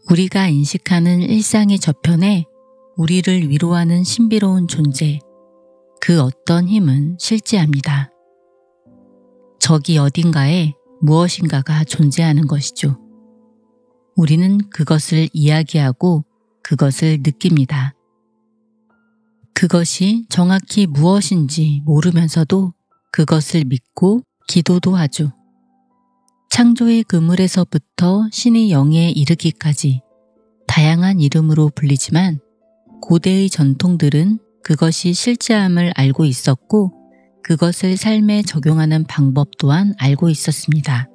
우리가 인식하는 일상의 저편에 우리를 위로하는 신비로운 존재, 그 어떤 힘은 실제합니다. 저기 어딘가에 무엇인가가 존재하는 것이죠. 우리는 그것을 이야기하고 그것을 느낍니다. 그것이 정확히 무엇인지 모르면서도 그것을 믿고 기도도 하죠. 창조의 그물에서부터 신의 영에 이르기까지 다양한 이름으로 불리지만 고대의 전통들은 그것이 실제함을 알고 있었고 그것을 삶에 적용하는 방법 또한 알고 있었습니다.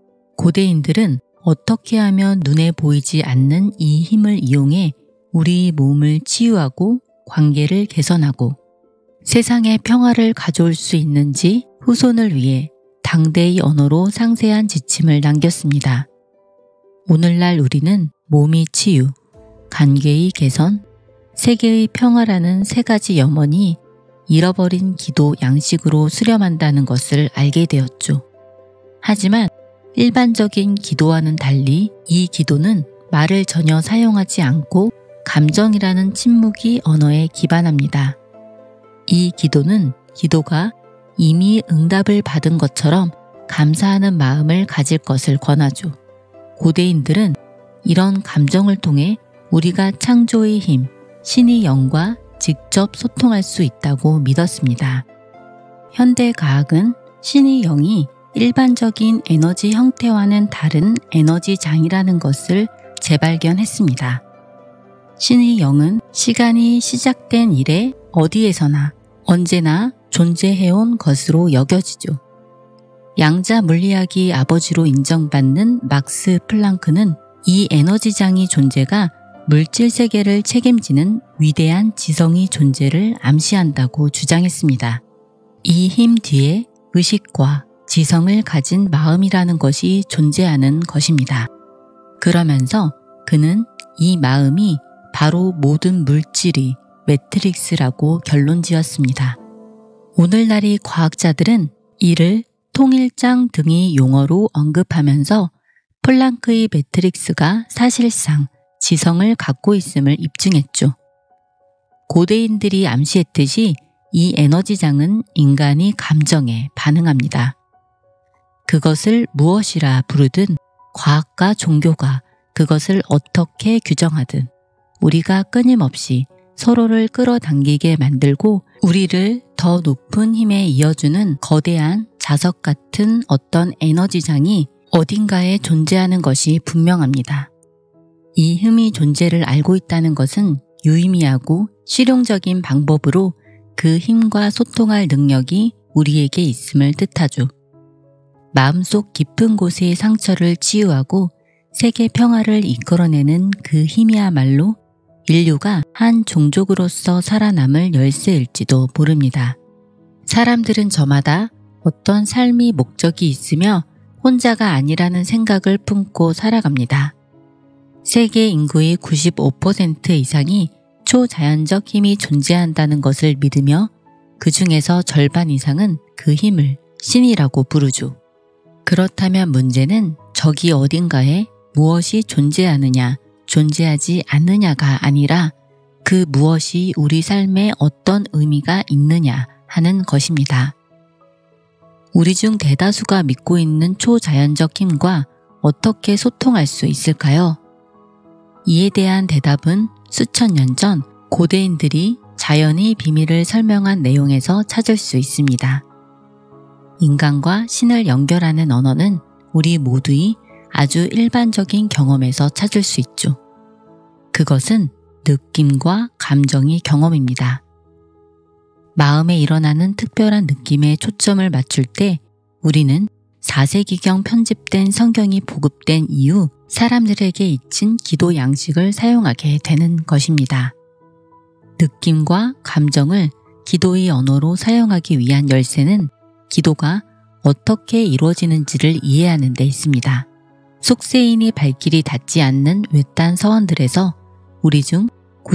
고대인들은 어떻게 하면 눈에 보이지 않는 이 힘을 이용해 우리 몸을 치유하고 관계를 개선하고 세상에 평화를 가져올 수 있는지 후손을 위해 당대의 언어로 상세한 지침을 남겼습니다. 오늘날 우리는 몸의 치유, 관계의 개선, 세계의 평화라는 세 가지 염원이 잃어버린 기도 양식으로 수렴한다는 것을 알게 되었죠. 하지만 일반적인 기도와는 달리 이 기도는 말을 전혀 사용하지 않고 감정이라는 침묵의 언어에 기반합니다. 이 기도는 기도가 이미 응답을 받은 것처럼 감사하는 마음을 가질 것을 권하죠. 고대인들은 이런 감정을 통해 우리가 창조의 힘, 신의 영과 직접 소통할 수 있다고 믿었습니다. 현대 과학은 신의 영이 일반적인 에너지 형태와는 다른 에너지장이라는 것을 재발견했습니다. 신의 영은 시간이 시작된 이래 어디에서나 언제나 존재해온 것으로 여겨지죠. 양자 물리학의 아버지로 인정받는 막스 플랑크는 이 에너지장의 존재가 물질 세계를 책임지는 위대한 지성의 존재를 암시한다고 주장했습니다. 이 힘 뒤에 의식과 지성을 가진 마음이라는 것이 존재하는 것입니다. 그러면서 그는 이 마음이 바로 모든 물질의 매트릭스라고 결론지었습니다. 오늘날의 과학자들은 이를 통일장 등의 용어로 언급하면서 플랑크의 매트릭스가 사실상 지성을 갖고 있음을 입증했죠. 고대인들이 암시했듯이 이 에너지장은 인간의 감정에 반응합니다. 그것을 무엇이라 부르든 과학과 종교가 그것을 어떻게 규정하든 우리가 끊임없이 서로를 끌어당기게 만들고 우리를 더 높은 힘에 이어주는 거대한 자석 같은 어떤 에너지장이 어딘가에 존재하는 것이 분명합니다. 이 힘의 존재를 알고 있다는 것은 유의미하고 실용적인 방법으로 그 힘과 소통할 능력이 우리에게 있음을 뜻하죠. 마음속 깊은 곳의 상처를 치유하고 세계 평화를 이끌어내는 그 힘이야말로 인류가 한 종족으로서 살아남을 열쇠일지도 모릅니다. 사람들은 저마다 어떤 삶의 목적이 있으며 혼자가 아니라는 생각을 품고 살아갑니다. 세계 인구의 95% 이상이 초자연적 힘이 존재한다는 것을 믿으며 그 중에서 절반 이상은 그 힘을 신이라고 부르죠. 그렇다면 문제는 저기 어딘가에 무엇이 존재하느냐, 존재하지 않느냐가 아니라 그 무엇이 우리 삶에 어떤 의미가 있느냐 하는 것입니다. 우리 중 대다수가 믿고 있는 초자연적 힘과 어떻게 소통할 수 있을까요? 이에 대한 대답은 수천 년 전 고대인들이 자연의 비밀을 설명한 내용에서 찾을 수 있습니다. 인간과 신을 연결하는 언어는 우리 모두의 아주 일반적인 경험에서 찾을 수 있죠. 그것은 느낌과 감정의 경험입니다. 마음에 일어나는 특별한 느낌에 초점을 맞출 때 우리는 4세기경 편집된 성경이 보급된 이후 사람들에게 잊힌 기도 양식을 사용하게 되는 것입니다. 느낌과 감정을 기도의 언어로 사용하기 위한 열쇠는 기도가 어떻게 이루어지는지를 이해하는 데 있습니다. 속세인이 발길이 닿지 않는 외딴 서원들에서 우리 중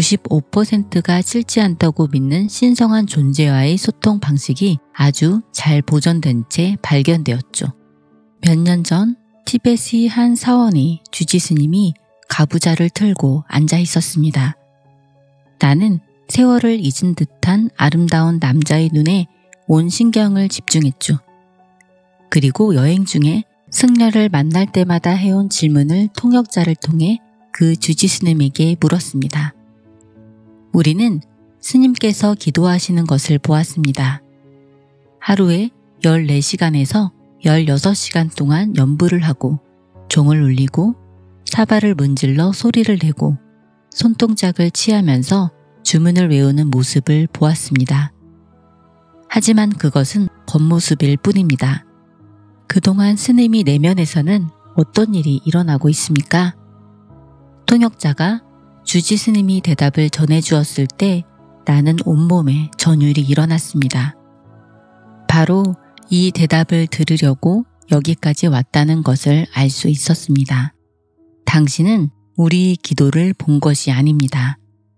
95%가 싫지 않다고 믿는 신성한 존재와의 소통 방식이 아주 잘 보존된 채 발견되었죠. 몇 년 전 티벳의 한 사원의 주지스님이 가부좌를 틀고 앉아 있었습니다. 나는 세월을 잊은 듯한 아름다운 남자의 눈에 온 신경을 집중했죠. 그리고 여행 중에 승려를 만날 때마다 해온 질문을 통역자를 통해 그 주지 스님에게 물었습니다. 우리는 스님께서 기도하시는 것을 보았습니다. 하루에 14시간에서 16시간 동안 연부를 하고 종을 울리고 사발을 문질러 소리를 내고 손동작을 취하면서 주문을 외우는 모습을 보았습니다. 하지만 그것은 겉모습일 뿐입니다. 그동안 스님이 내면에서는 어떤 일이 일어나고 있습니까? 통역자가 주지 스님이 대답을 전해주었을 때 나는 온몸에 전율이 일어났습니다. 바로 이 대답을 들으려고 여기까지 왔다는 것을 알 수 있었습니다. 당신은 우리 기도를 본 것이 아닙니다.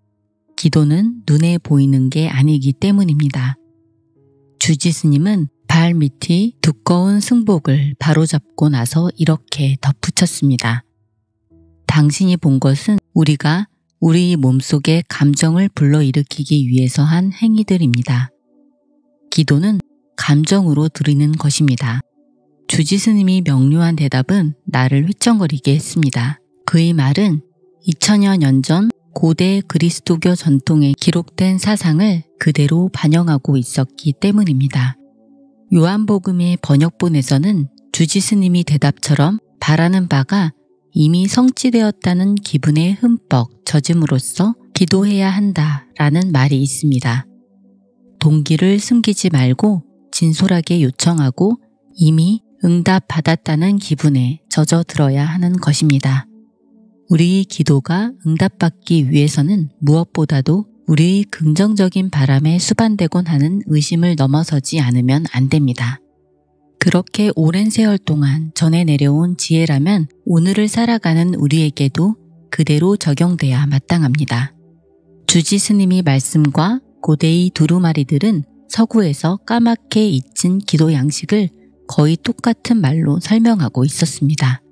기도는 눈에 보이는 게 아니기 때문입니다. 주지 스님은 발 밑이 두꺼운 승복을 바로잡고 나서 이렇게 덧붙였습니다. 당신이 본 것은 우리가 우리 몸속의 감정을 불러일으키기 위해서 한 행위들입니다. 기도는 감정으로 드리는 것입니다. 주지 스님이 명료한 대답은 나를 휘청거리게 했습니다. 그의 말은 2000여 년 전 고대 그리스도교 전통에 기록된 사상을 그대로 반영하고 있었기 때문입니다. 요한복음의 번역본에서는 주지 스님이 대답처럼 바라는 바가 이미 성취되었다는 기분에 흠뻑 젖음으로써 기도해야 한다라는 말이 있습니다. 동기를 숨기지 말고 진솔하게 요청하고 이미 응답받았다는 기분에 젖어들어야 하는 것입니다. 우리의 기도가 응답받기 위해서는 무엇보다도 우리의 긍정적인 바람에 수반되곤 하는 의심을 넘어서지 않으면 안 됩니다. 그렇게 오랜 세월 동안 전해 내려온 지혜라면 오늘을 살아가는 우리에게도 그대로 적용돼야 마땅합니다. 주지 스님의 말씀과 고대의 두루마리들은 서구에서 까맣게 잊힌 기도 양식을 거의 똑같은 말로 설명하고 있었습니다.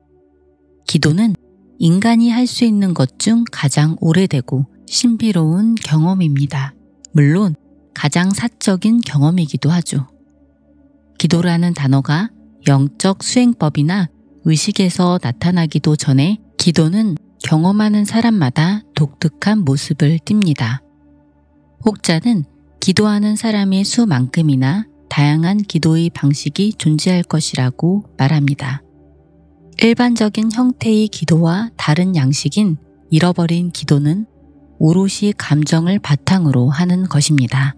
기도는 인간이 할 수 있는 것 중 가장 오래되고 신비로운 경험입니다. 물론 가장 사적인 경험이기도 하죠. 기도라는 단어가 영적 수행법이나 의식에서 나타나기도 전에 기도는 경험하는 사람마다 독특한 모습을 띱니다. 혹자는 기도하는 사람의 수만큼이나 다양한 기도의 방식이 존재할 것이라고 말합니다. 일반적인 형태의 기도와 다른 양식인 잃어버린 기도는 오롯이 감정을 바탕으로 하는 것입니다.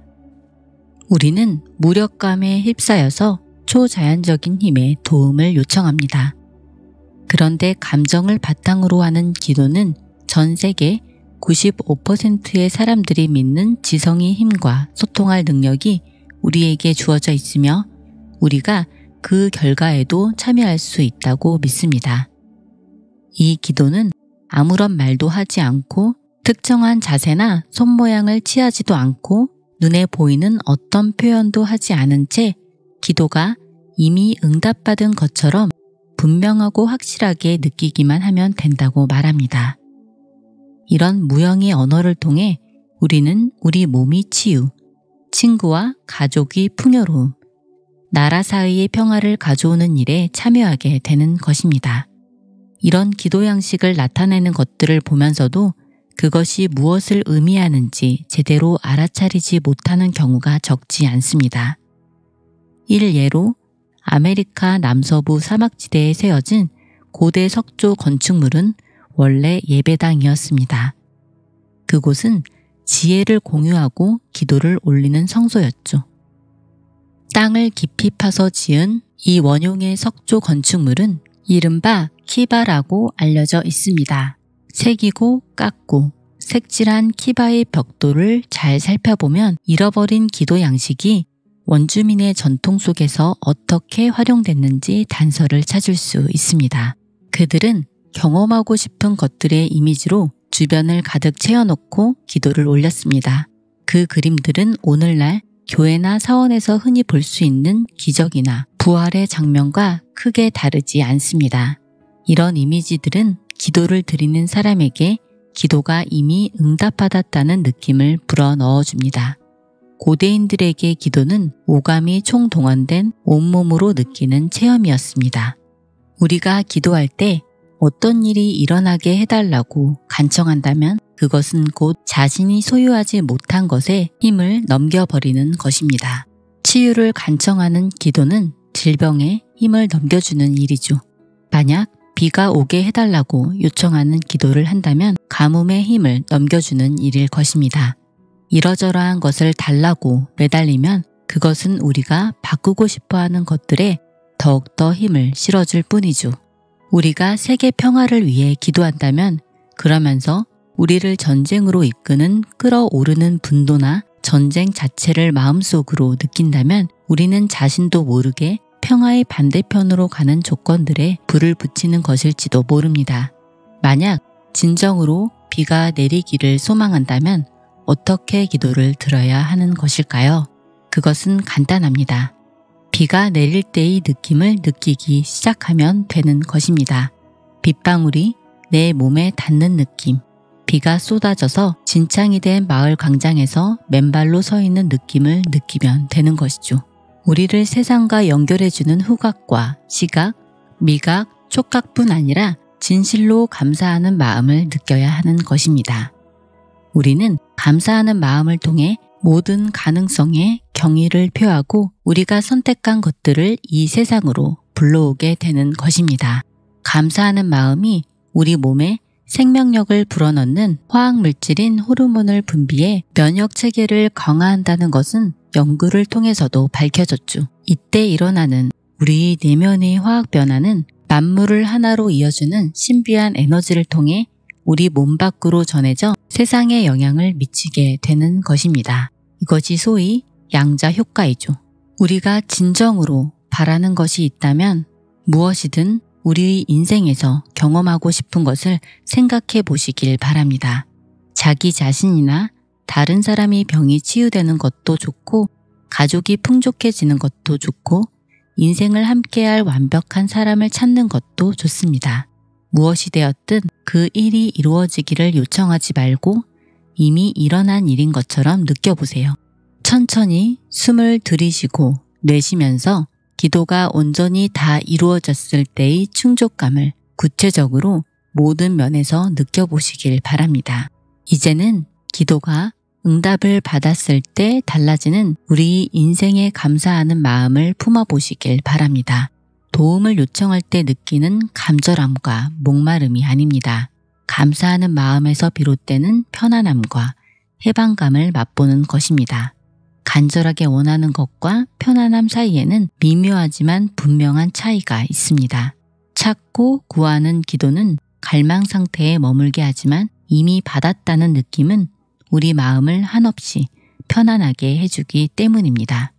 우리는 무력감에 휩싸여서 초자연적인 힘의 도움을 요청합니다. 그런데 감정을 바탕으로 하는 기도는 전 세계 95%의 사람들이 믿는 지성의 힘과 소통할 능력이 우리에게 주어져 있으며 우리가 그 결과에도 참여할 수 있다고 믿습니다. 이 기도는 아무런 말도 하지 않고 특정한 자세나 손모양을 취하지도 않고 눈에 보이는 어떤 표현도 하지 않은 채 기도가 이미 응답받은 것처럼 분명하고 확실하게 느끼기만 하면 된다고 말합니다. 이런 무형의 언어를 통해 우리는 우리 몸의 치유, 친구와 가족의 풍요로움, 나라 사이의 평화를 가져오는 일에 참여하게 되는 것입니다. 이런 기도 양식을 나타내는 것들을 보면서도 그것이 무엇을 의미하는지 제대로 알아차리지 못하는 경우가 적지 않습니다. 일예로 아메리카 남서부 사막지대에 세워진 고대 석조 건축물은 원래 예배당이었습니다. 그곳은 지혜를 공유하고 기도를 올리는 성소였죠. 땅을 깊이 파서 지은 이 원용의 석조 건축물은 이른바 키바라고 알려져 있습니다. 새기고 깎고 색칠한 키바의 벽돌을 잘 살펴보면 잃어버린 기도 양식이 원주민의 전통 속에서 어떻게 활용됐는지 단서를 찾을 수 있습니다. 그들은 경험하고 싶은 것들의 이미지로 주변을 가득 채워놓고 기도를 올렸습니다. 그 그림들은 오늘날 교회나 사원에서 흔히 볼 수 있는 기적이나 부활의 장면과 크게 다르지 않습니다. 이런 이미지들은 기도를 드리는 사람에게 기도가 이미 응답받았다는 느낌을 불어넣어줍니다. 고대인들에게 기도는 오감이 총동원된 온몸으로 느끼는 체험이었습니다. 우리가 기도할 때 어떤 일이 일어나게 해달라고 간청한다면 그것은 곧 자신이 소유하지 못한 것에 힘을 넘겨버리는 것입니다. 치유를 간청하는 기도는 질병에 힘을 넘겨주는 일이죠. 만약 비가 오게 해달라고 요청하는 기도를 한다면 가뭄의 힘을 넘겨주는 일일 것입니다. 이러저러한 것을 달라고 매달리면 그것은 우리가 바꾸고 싶어하는 것들에 더욱더 힘을 실어줄 뿐이죠. 우리가 세계 평화를 위해 기도한다면 그러면서 우리를 전쟁으로 이끄는 끓어오르는 분노나 전쟁 자체를 마음속으로 느낀다면 우리는 자신도 모르게 평화의 반대편으로 가는 조건들에 불을 붙이는 것일지도 모릅니다. 만약 진정으로 비가 내리기를 소망한다면 어떻게 기도를 드려야 하는 것일까요? 그것은 간단합니다. 비가 내릴 때의 느낌을 느끼기 시작하면 되는 것입니다. 빗방울이 내 몸에 닿는 느낌, 비가 쏟아져서 진창이 된 마을 광장에서 맨발로 서 있는 느낌을 느끼면 되는 것이죠. 우리를 세상과 연결해주는 후각과 시각, 미각, 촉각뿐 아니라 진실로 감사하는 마음을 느껴야 하는 것입니다. 우리는 감사하는 마음을 통해 모든 가능성에 경의를 표하고 우리가 선택한 것들을 이 세상으로 불러오게 되는 것입니다. 감사하는 마음이 우리 몸에 생명력을 불어넣는 화학물질인 호르몬을 분비해 면역체계를 강화한다는 것은 연구를 통해서도 밝혀졌죠. 이때 일어나는 우리 내면의 화학 변화는 만물을 하나로 이어주는 신비한 에너지를 통해 우리 몸 밖으로 전해져 세상에 영향을 미치게 되는 것입니다. 이것이 소위 양자 효과이죠. 우리가 진정으로 바라는 것이 있다면 무엇이든 우리 인생에서 경험하고 싶은 것을 생각해 보시길 바랍니다. 자기 자신이나 다른 사람이 병이 치유되는 것도 좋고 가족이 풍족해지는 것도 좋고 인생을 함께할 완벽한 사람을 찾는 것도 좋습니다. 무엇이 되었든 그 일이 이루어지기를 요청하지 말고 이미 일어난 일인 것처럼 느껴보세요. 천천히 숨을 들이쉬고 내쉬면서 기도가 온전히 다 이루어졌을 때의 충족감을 구체적으로 모든 면에서 느껴보시길 바랍니다. 이제는 기도가 응답을 받았을 때 달라지는 우리 인생에 감사하는 마음을 품어보시길 바랍니다. 도움을 요청할 때 느끼는 간절함과 목마름이 아닙니다. 감사하는 마음에서 비롯되는 편안함과 해방감을 맛보는 것입니다. 간절하게 원하는 것과 편안함 사이에는 미묘하지만 분명한 차이가 있습니다. 찾고 구하는 기도는 갈망 상태에 머물게 하지만 이미 받았다는 느낌은 우리 마음을 한없이 편안하게 해주기 때문입니다.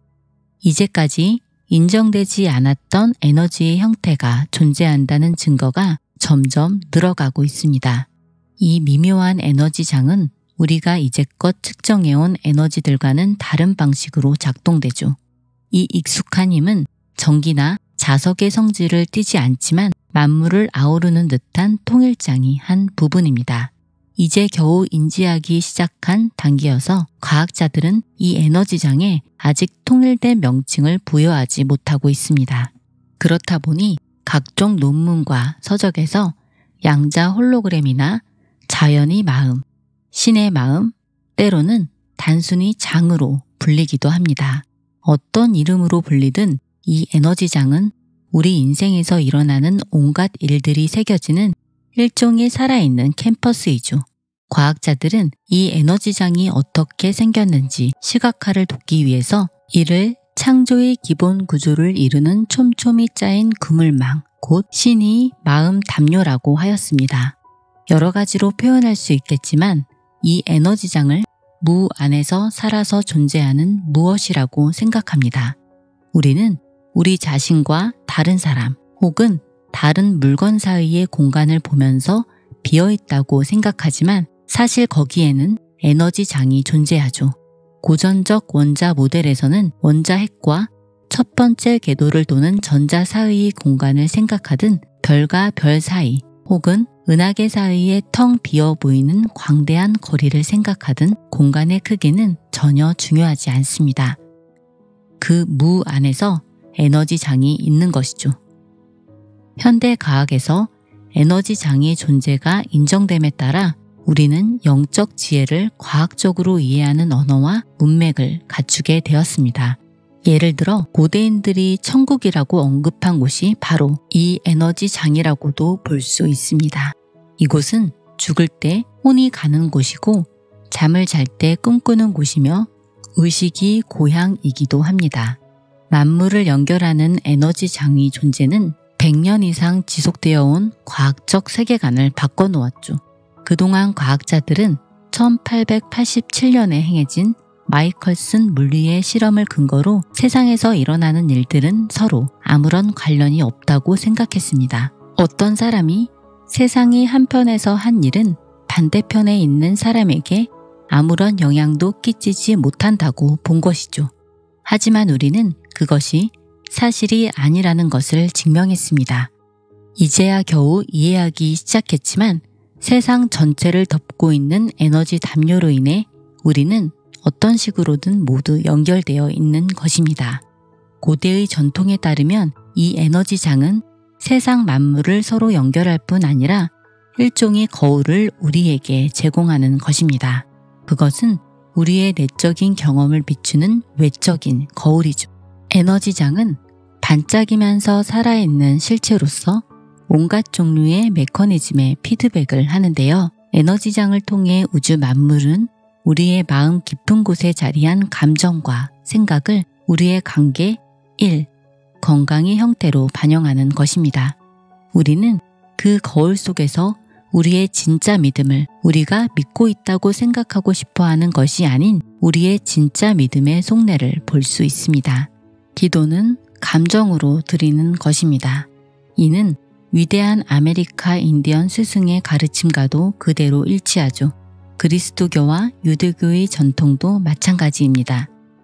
이제까지 인정되지 않았던 에너지의 형태가 존재한다는 증거가 점점 늘어가고 있습니다. 이 미묘한 에너지장은 우리가 이제껏 측정해온 에너지들과는 다른 방식으로 작동되죠. 이 익숙한 힘은 전기나 자석의 성질을 띠지 않지만 만물을 아우르는 듯한 통일장이 한 부분입니다. 이제 겨우 인지하기 시작한 단계여서 과학자들은 이 에너지장에 아직 통일된 명칭을 부여하지 못하고 있습니다. 그렇다 보니 각종 논문과 서적에서 양자 홀로그램이나 자연의 마음, 신의 마음, 때로는 단순히 장으로 불리기도 합니다. 어떤 이름으로 불리든 이 에너지장은 우리 인생에서 일어나는 온갖 일들이 새겨지는 일종의 살아있는 캠퍼스이죠. 과학자들은 이 에너지장이 어떻게 생겼는지 시각화를 돕기 위해서 이를 창조의 기본 구조를 이루는 촘촘히 짜인 그물망, 곧 신의 마음 담요라고 하였습니다. 여러 가지로 표현할 수 있겠지만 이 에너지장을 무 안에서 살아서 존재하는 무엇이라고 생각합니다. 우리는 우리 자신과 다른 사람 혹은 다른 물건 사이의 공간을 보면서 비어있다고 생각하지만 사실 거기에는 에너지장이 존재하죠. 고전적 원자 모델에서는 원자핵과 첫 번째 궤도를 도는 전자 사이의 공간을 생각하든 별과 별 사이 혹은 은하계 사이에 텅 비어 보이는 광대한 거리를 생각하든 공간의 크기는 전혀 중요하지 않습니다. 그 무 안에서 에너지장이 있는 것이죠. 현대 과학에서 에너지장의 존재가 인정됨에 따라 우리는 영적 지혜를 과학적으로 이해하는 언어와 문맥을 갖추게 되었습니다. 예를 들어 고대인들이 천국이라고 언급한 곳이 바로 이 에너지장이라고도 볼 수 있습니다. 이곳은 죽을 때 혼이 가는 곳이고 잠을 잘 때 꿈꾸는 곳이며 의식이 고향이기도 합니다. 만물을 연결하는 에너지장의 존재는 100년 이상 지속되어 온 과학적 세계관을 바꿔놓았죠. 그동안 과학자들은 1887년에 행해진 마이컬슨 물리의 실험을 근거로 세상에서 일어나는 일들은 서로 아무런 관련이 없다고 생각했습니다. 어떤 사람이 세상의 한편에서 한 일은 반대편에 있는 사람에게 아무런 영향도 끼치지 못한다고 본 것이죠. 하지만 우리는 그것이 사실이 아니라는 것을 증명했습니다. 이제야 겨우 이해하기 시작했지만 세상 전체를 덮고 있는 에너지 담요로 인해 우리는 어떤 식으로든 모두 연결되어 있는 것입니다. 고대의 전통에 따르면 이 에너지장은 세상 만물을 서로 연결할 뿐 아니라 일종의 거울을 우리에게 제공하는 것입니다. 그것은 우리의 내적인 경험을 비추는 외적인 거울이죠. 에너지장은 반짝이면서 살아있는 실체로서 온갖 종류의 메커니즘에 피드백을 하는데요. 에너지장을 통해 우주 만물은 우리의 마음 깊은 곳에 자리한 감정과 생각을 우리의 관계 1. 건강의 형태로 반영하는 것입니다. 우리는 그 거울 속에서 우리의 진짜 믿음을 우리가 믿고 있다고 생각하고 싶어하는 것이 아닌 우리의 진짜 믿음의 속내를 볼 수 있습니다. 기도는 감정으로 드리는 것입니다. 이는 위대한 아메리카 인디언 스승의 가르침과도 그대로 일치하죠. 그리스도교와 유대교의 전통도 마찬가지입니다.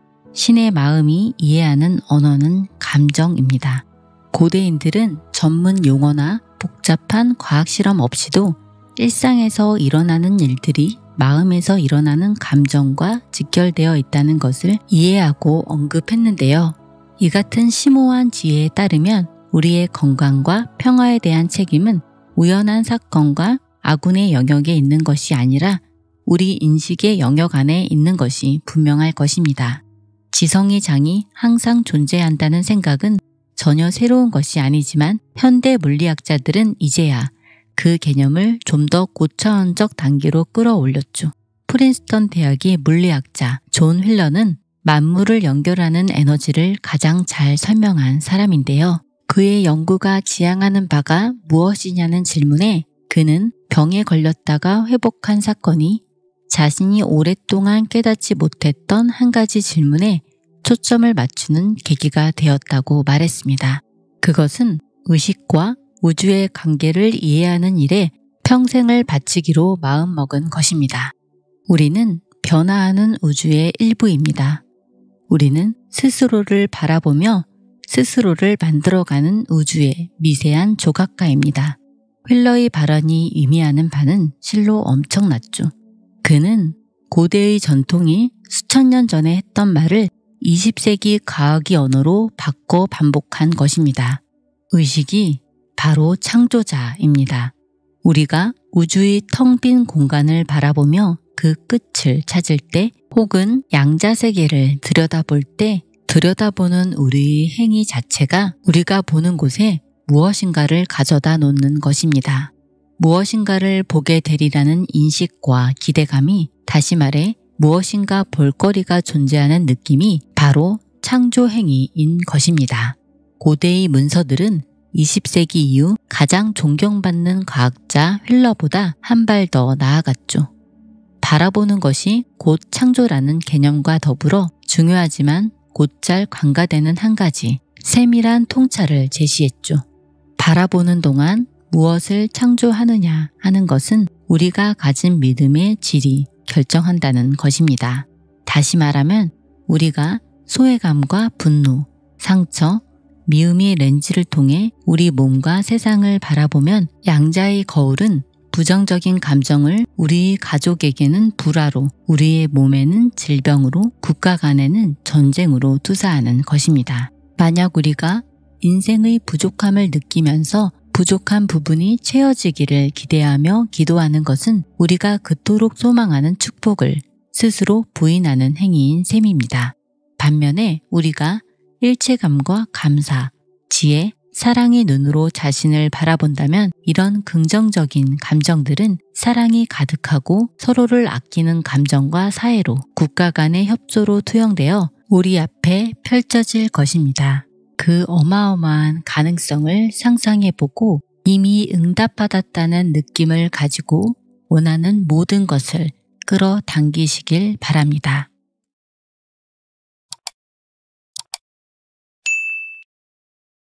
신의 마음이 이해하는 언어는 감정입니다. 고대인들은 전문 용어나 복잡한 과학 실험 없이도 일상에서 일어나는 일들이 마음에서 일어나는 감정과 직결되어 있다는 것을 이해하고 언급했는데요. 이 같은 심오한 지혜에 따르면 우리의 건강과 평화에 대한 책임은 우연한 사건과 아군의 영역에 있는 것이 아니라 우리 인식의 영역 안에 있는 것이 분명할 것입니다. 지성의 장이 항상 존재한다는 생각은 전혀 새로운 것이 아니지만 현대 물리학자들은 이제야 그 개념을 좀 더 고차원적 단계로 끌어올렸죠. 프린스턴 대학의 물리학자 존 휠러는 만물을 연결하는 에너지를 가장 잘 설명한 사람인데요. 그의 연구가 지향하는 바가 무엇이냐는 질문에 그는 병에 걸렸다가 회복한 사건이 자신이 오랫동안 깨닫지 못했던 한 가지 질문에 초점을 맞추는 계기가 되었다고 말했습니다. 그것은 의식과 우주의 관계를 이해하는 일에 평생을 바치기로 마음먹은 것입니다. 우리는 변화하는 우주의 일부입니다. 우리는 스스로를 바라보며 스스로를 만들어가는 우주의 미세한 조각가입니다. 휠러의 발언이 의미하는 바는 실로 엄청났죠. 그는 고대의 전통이 수천 년 전에 했던 말을 20세기 과학의 언어로 바꿔 반복한 것입니다. 의식이 바로 창조자입니다. 우리가 우주의 텅 빈 공간을 바라보며 그 끝을 찾을 때 혹은 양자세계를 들여다볼 때 들여다보는 우리의 행위 자체가 우리가 보는 곳에 무엇인가를 가져다 놓는 것입니다. 무엇인가를 보게 되리라는 인식과 기대감이, 다시 말해 무엇인가 볼거리가 존재하는 느낌이 바로 창조 행위인 것입니다. 고대의 문서들은 20세기 이후 가장 존경받는 과학자 휠러보다 한 발 더 나아갔죠. 바라보는 것이 곧 창조라는 개념과 더불어 중요하지만 곧잘 관가되는 한 가지 세밀한 통찰을 제시했죠. 바라보는 동안 무엇을 창조하느냐 하는 것은 우리가 가진 믿음의 질이 결정한다는 것입니다. 다시 말하면 우리가 소외감과 분노, 상처, 미음의 렌즈를 통해 우리 몸과 세상을 바라보면 양자의 거울은 부정적인 감정을 우리 가족에게는 불화로, 우리의 몸에는 질병으로, 국가 간에는 전쟁으로 투사하는 것입니다. 만약 우리가 인생의 부족함을 느끼면서 부족한 부분이 채워지기를 기대하며 기도하는 것은 우리가 그토록 소망하는 축복을 스스로 부인하는 행위인 셈입니다. 반면에 우리가 일체감과 감사, 지혜, 사랑의 눈으로 자신을 바라본다면 이런 긍정적인 감정들은 사랑이 가득하고 서로를 아끼는 감정과 사회로, 국가 간의 협조로 투영되어 우리 앞에 펼쳐질 것입니다. 그 어마어마한 가능성을 상상해보고 이미 응답받았다는 느낌을 가지고 원하는 모든 것을 끌어당기시길 바랍니다.